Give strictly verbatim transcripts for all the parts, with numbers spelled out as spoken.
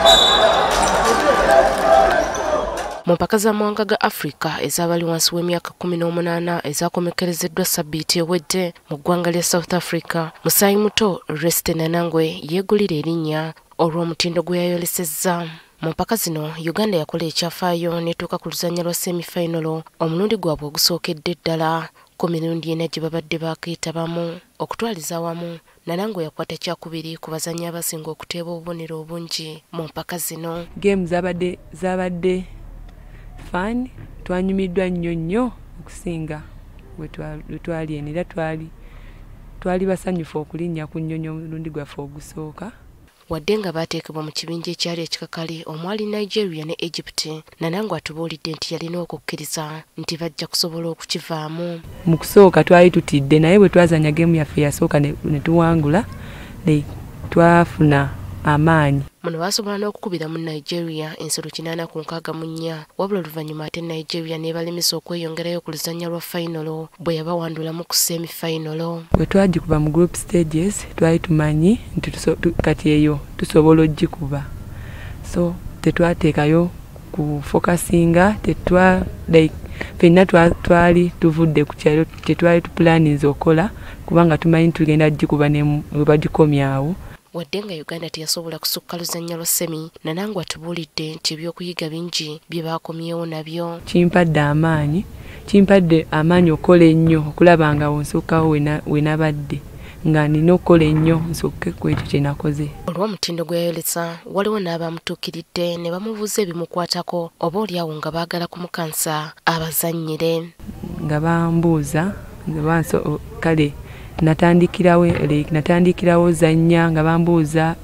Mu mpaka z'amawanga ga Africa ez'abali wansi w'emyaka kumi n'omunaana ezaakomekerezeddwa sabbiiti ewedde mu ggwanga lya South Africa, musaayi muto Reste Nanangwe yeegulira erinnya olw'omutindo gwe yayolesezza. Mu mpaka zino Uganda yakola ekyafaayo n'etuuka ku luzannya lwa semi-final omulundi gwabwe ogusookedde ddala ku mirundi ena gye babadde baakeetabamu. Okutwaliza awamu, Nanangwe yakwata kyakubiri ku bazannyi abasinga okuteeba obubonero obungi mu mpaka zino. Game zabadde zabadde fun, twanyumiddwa nnyo nnyo okusinga bwe twali eno era twali twali basanyufu okulinnya ku nnyonyi omulundi gwaffe ogusooka. Wadde nga baateekebwa mu kibinja ekyali ekikakali omwali Nigeria ne Egypt, Nanangwe atubuulidde nti yalina okukkiriza nti bajja kusobola okukivaamu. Mu kusooka twali tutidde naye bwe twazanya geemu yaffe yasooka ne tuwangula twafuna amaanyi. Muno baasobola n'okukubira mu Nigeria ensolo kinaana ku nkaaga mu nnya, wabula oluvannyuma ate Nigeria n'ebalemesa okweyongerayo ku luzannya lwa fayinalo bwe yabawandulamu ku semi-fayinalo. Bwe twagikuba mu group stages twali tumanyi nti kati eyo tusobola ogikuba, so tetwateekayo ku focusinga, tetwa like ffenna twali tuvudde ku kyalo tetwali tupulaninze okukola kubanga tumanyi tugenda gikuba ne bwe bagikomyawo. Wadde nga Uganda teyasobola kusukka luzannya lwa semi, Nanangwe atubuulidde nti ebyokuyiga bingi bye baakomyewo nabyo. Kimpadde amaanyi kimpadde amaanyi okukola ennyo okulaba nga wonsukkawo we nabadde nga nina okukola ennyo nsukke ku ekyo kye nakoze. Olw'omutindo gwe yayolesa waliwo n'abamutuukiridde ne bamubuuza ebimukwatako oba oliawo nga baagala kumukansa abazannyire. Nga bambuuza kale natandikirawo like natandikirawo zanya nga bambuuza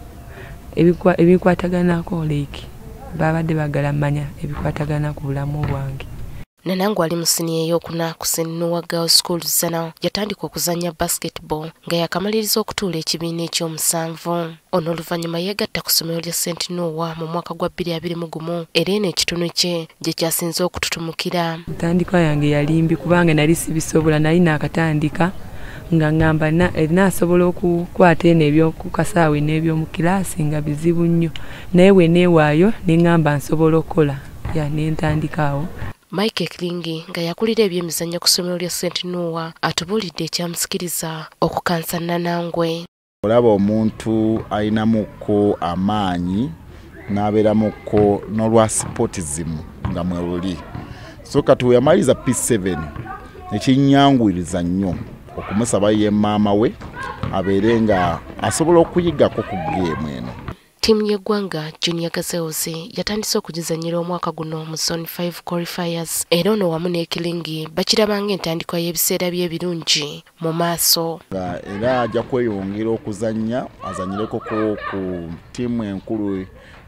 ebikwataganako like babadde bagala manya ebikwatagana ku bulamu bwange. Nanangwe ali mu siniya ey'okuna ku Saint Noah Girls School Zana yatandika okuzannya basketball nga yakamaliriza okutuula ekibiina eky'omusanvu. Ono oluvannyuma yeegatta ku ssomero lya Saint Noah mu mwaka gwa bbiri abiri mu gumu era eno ekitone kye gye kyasinze okututumukira. Ntandikwa yange yalimbi kubanga nali sibisobola, nali naakatandika nga ngamba naasobola okukwata eno ebyokukasaawe n'ebyomu kiraasi nga bizibu nnyo, naye bwe neewaayo ne ngamba nsobola okukola ya ne ntandikaawo. Mike Kilingi nga yakulira ebyemizannyo ku ssomero lya Saint Noah atubuulidde ekyamusikiriza okukansa Nanangwe. Olaba omuntu ayinamuko amaanyi n'abeeramuko n'olwa sportism nga mweluli. So kati we yamaliriza P seven ekinyanguyiriza nnyo okumusaba ye maama we abeere nga asobola okuyigako ku geemu eno. Ttiimu y'eggwanga Junior Gazelles yatandise okugizannyira omwaka guno mu Zone five qualifiers era ono wamu ne Kilingi bakirabanga entandikwa y'ebiseera by'ebirungi mu maaso. Era ajja kweyongera okuzannya azanyireko ku ttiimu enkulu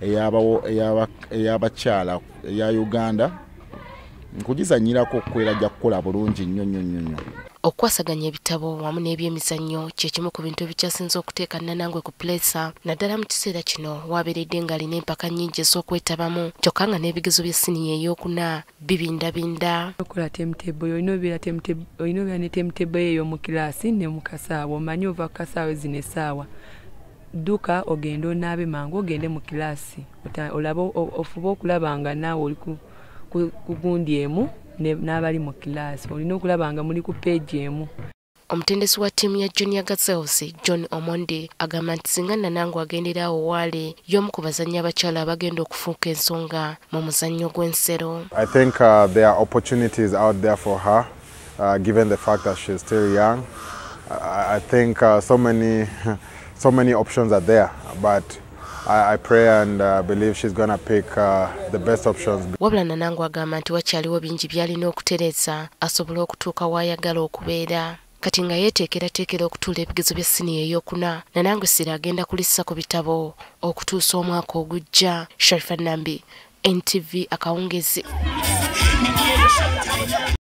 ey'abakyala eya Uganda nkugizannyirako okukwera ajja kukola bulungi nnyo nnyo nnyo. Okwasaganya ebitabo wamu n'ebyemizannyo kye kimu ku bintu ebikyasinze okuteeka Nanangwe ku pulesa, naddala mu kiseera kino waabeeredde ng'alina empaka nnyingi ez'okwetabamu kyokka nga n'ebigezo bya siniya ey'okuna bibindabinda. Okola timetable olina obeera ne timetable eyo mu kiraasi ne mu kasaawa, omanyi ova ku kasaawa zino essaawa dduka ogende onaabe mangu ogende mu kiraasi olaba ofuba okulaba nga naawe oli ku gundi emu n'abali mu kilaasi olina okulaba nga muli ku peegi emu. Omutendesi wa ttiimu ya Junior Gazelles John Omondi agamba nti singa Nanangwe agendera awo waale y'omu ku bazannyi abakyala abagenda okufuuka ensonga mu muzannyo gw'ensero. I think uh, there are opportunities out there for her uh, given the fact that she's still young. I, I think uh, so many so many options are there, but I, I pray and uh, believe she's going to pick uh, the best options. Wabula Nanangwe agamba nti wakyaliwo bingi by'alina okutereeza asobole okutuuka w'ayagala okubeera. Kati nga yeeteekerateekera okutuula ebigezo bya siniya ey'okuna, Nanangwe Sira agenda kulissa ku bitabo okutuusa omwaka ogujja. Sharifa Nambi, N T V Akawungezi.